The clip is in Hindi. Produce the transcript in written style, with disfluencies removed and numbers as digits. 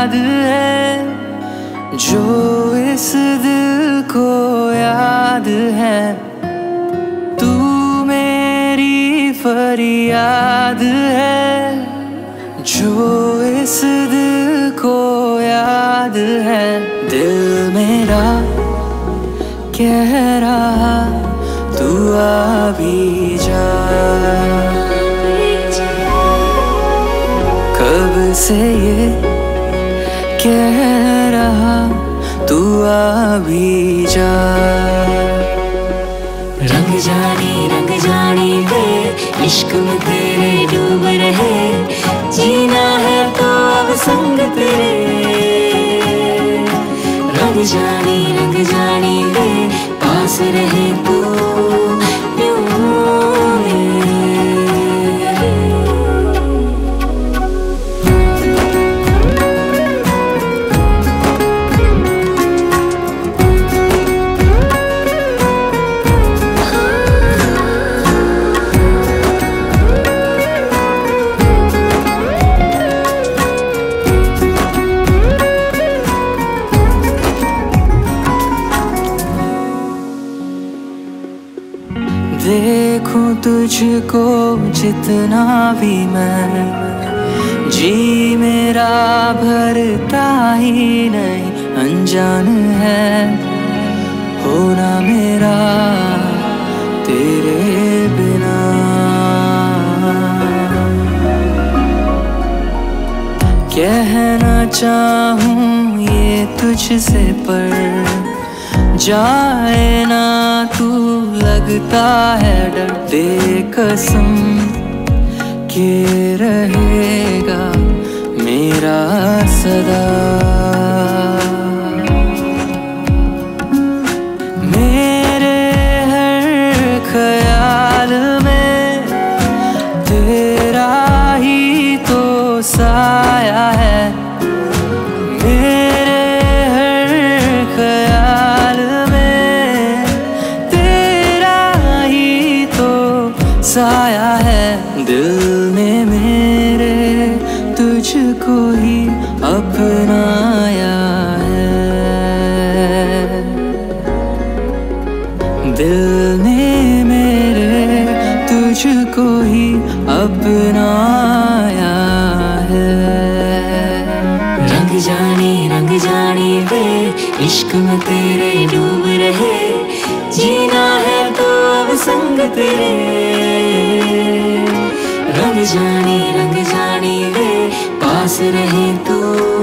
याद है, जो इस दिल को याद है। तू मेरी फरियाद है, जो इस दिल को याद है। दिल मेरा कह रहा तू आ भी जा, कब से ये कह रहा तू आ भी जा। रंग जानी वे इश्क में तेरे डूब रहे, जीना है तो अब संग तेरे। रंग जानी वे पास रहे तू देखूं तुझको जितना भी मैं, जी मेरा भरता ही नहीं। अनजान है होना मेरा तेरे बिना। कहना चाहूँ ये तुझसे पर जाए ना तू, लगता है डर। दे कसम के रहेगा मेरा सदा। मेरे हर ख्याल में तेरा ही तो साया है। साया है दिल में मेरे, तुझको ही अपनाया है। दिल ने मेरे तुझको ही अपनाया है। रंग जानी वे इश्क में तेरे डूब रहे, जीना है तो अब संग तेरे। रंग जानी वे पास रहे तू।